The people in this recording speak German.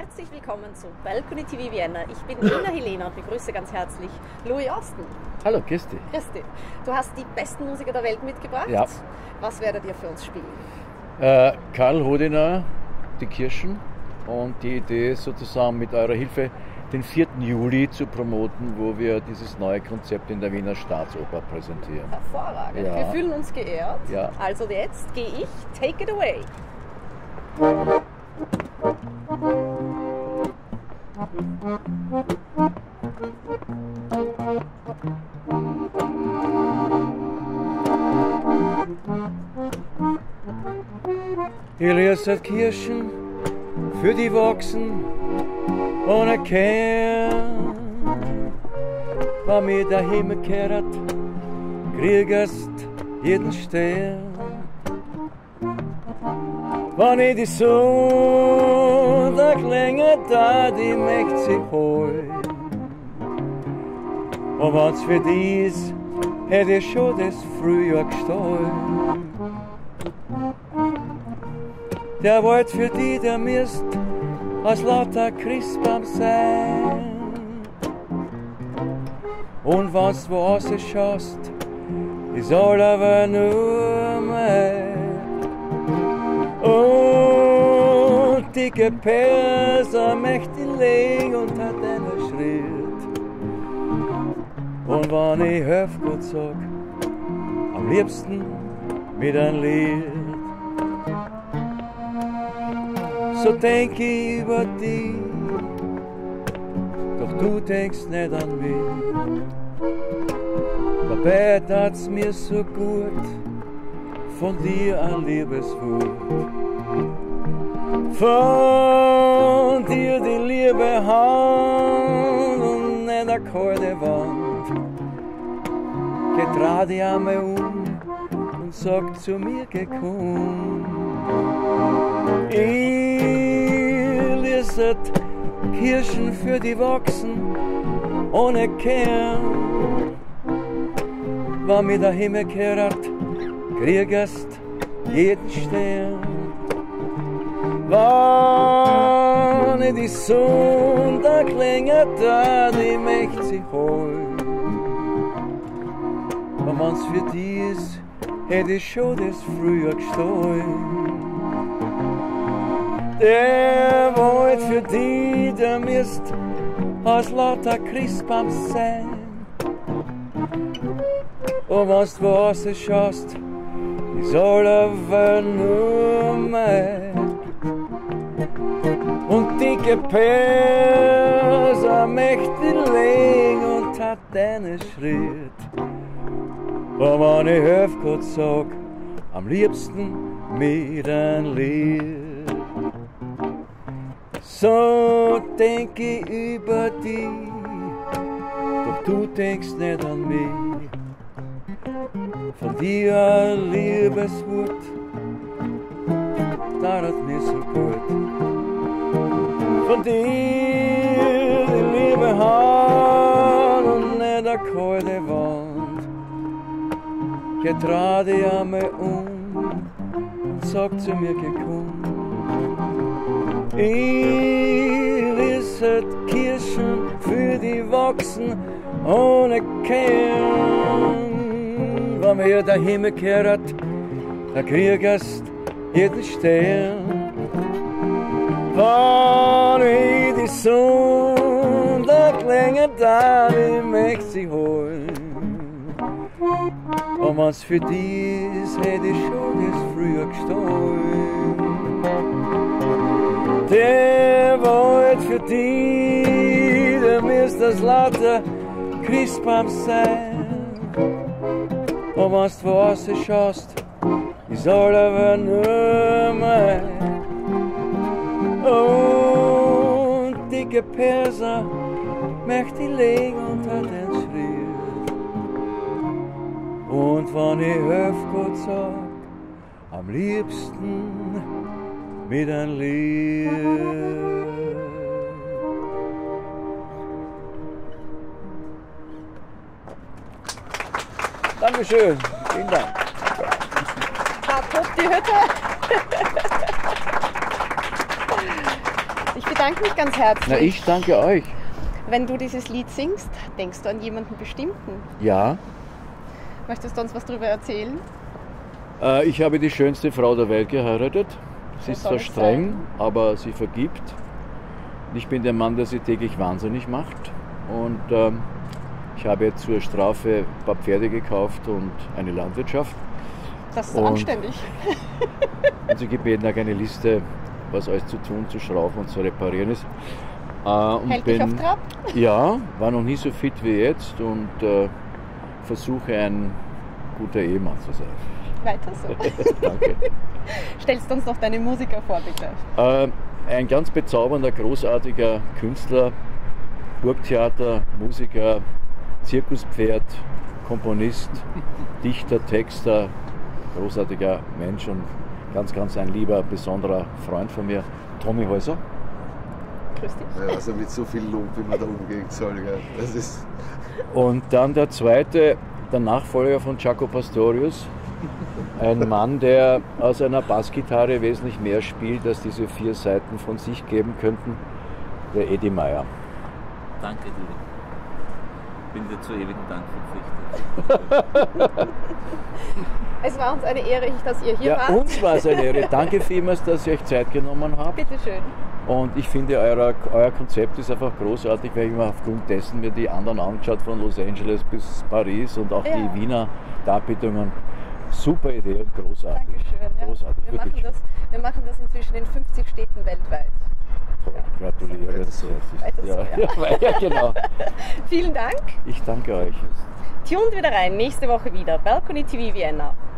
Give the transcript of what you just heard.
Herzlich willkommen zu Balcony TV Vienna. Ich bin Nina Helena und begrüße ganz herzlich Louis Austin. Hallo, Christi. Christi. Du hast die besten Musiker der Welt mitgebracht. Ja. Was werdet ihr für uns spielen? Karl Hodener, die Kirschen. Und die Idee ist sozusagen mit eurer Hilfe den 4. Juli zu promoten, wo wir dieses neue Konzept in der Wiener Staatsoper präsentieren. Hervorragend. Ja. Wir fühlen uns geehrt. Ja. Also jetzt gehe ich. Take it away. Ihr lest Kirschen für die Wachsen ohne Kern. Wenn mir der Himmel kehrt, kriegst jeden Stern. Wenn ich die Sonntag länger da, die möcht sich holen. Und wenn's für die ist, hätte ich schon das Frühjahr gestohlen. Der Wald für die, der müsst aus lauter Christbaum sein. Und wenn's wo raus schaust, ist all aber nur mein. Und dicke Perser möcht ich legen unter deinen Schritt. Und wenn ich Hofgut sag, am liebsten mit ein Lied. So denk ich über dich, doch du denkst nicht an mich. Dabei tat's mir so gut, von dir ein Liebeswort. Von dir die liebe Hand und nicht eine kalte Wand. Dreh dich einmal und sag zu mir, geh komm. Ich lese Kirschen für die Wachsen ohne Kern. Wenn mir der Himmel kehrt, kriegst jeden Stern. Wenn ich die Sonntag länger da, die möcht sich holen. Und wenn's für die ist, hätte ich schon das Frühjahr gestohlen. Der Wald für die, der müsst aus lauter Christbaum sein. Und wenn's wo raus schaust, ist all aber nur mein. Und dicke Perser möcht ich legen unter deinen Schritt. Und wenn ich Hofgut sag, am liebsten mit ein Lied. So denk ich über dich, doch du denkst nicht an mich. Von dir ein Liebeswort, da hat mir so gut. Von dir die liebe Hand und nicht eine kalte Wand. Dreh dich einmal und sag zu mir, geh komm. Ich lese Kirschen für die Wachsen ohne Kern. Wenn mir der Himmel kehrt, da kriegst jeden Stern. Wenn ich die Sonntag länger da, die möcht sie holen. Und wenn's für die ist, hätte ich schon das Frühjahr gestohlen. Der Wald für die, der müsst das lauter Christbaum sein. Und wenn's du raus schaust, ist all aber nur mein. Und dicke Perser möcht ich legen unter den Schritt. Und wenn ich Hofgut sag, am liebsten mit ein Lied. Dankeschön, vielen Dank. Da tobt die Hütte. Ich bedanke mich ganz herzlich. Na, ich danke euch. Wenn du dieses Lied singst, denkst du an jemanden bestimmten? Ja, Möchtest du uns was darüber erzählen? ich habe die schönste Frau der Welt geheiratet. Sie ist soll zwar es streng, sein. aber sie vergibt. Ich bin der Mann, der sie täglich wahnsinnig macht. Und ich habe ihr zur Strafe ein paar Pferde gekauft und eine Landwirtschaft. Das ist Und- anständig. Und sie gebeten auch eine Liste, was alles zu tun, zu schrauben und zu reparieren ist. Und Hält dich auf Trab? Ja, war noch nie so fit wie jetzt und versuche ein guter Ehemann zu sein. Weiter so. Danke. Stellst du uns noch deine Musiker vor, bitte? Ein ganz bezaubernder, großartiger Künstler, Burgtheater, Musiker, Zirkuspferd, Komponist, Dichter, Texter, großartiger Mensch und ganz ein lieber, besonderer Freund von mir, Tommy Häuser. Grüß dich. Ja, also mit so viel Lob, wie man da umgehen soll. Gell. Das ist Und dann der zweite, der Nachfolger von Jaco Pastorius, ein Mann, der aus einer Bassgitarre wesentlich mehr spielt, als diese 4 Seiten von sich geben könnten, der Eddie Meyer. Danke dir. Bin dir zu ewigen Dank verpflichtet. Es war uns eine Ehre, dass ihr hier Ja, wart. uns war es eine Ehre. Danke vielmals, dass ihr euch Zeit genommen habt. Bitte schön. Und ich finde, euer Konzept ist einfach großartig, weil ich mir aufgrund dessen mir die anderen angeschaut, von Los Angeles bis Paris und auch Ja. die Wiener Darbietungen. Super Idee und großartig. Dankeschön. Ja. Großartig, wirklich. Wir machen das inzwischen in 50 Städten weltweit. Toll, gratuliere. Weiter so. Weiter so, ja. Ja, genau. Vielen Dank. Ich danke euch. Tuned wieder rein, nächste Woche wieder. Balcony TV Vienna.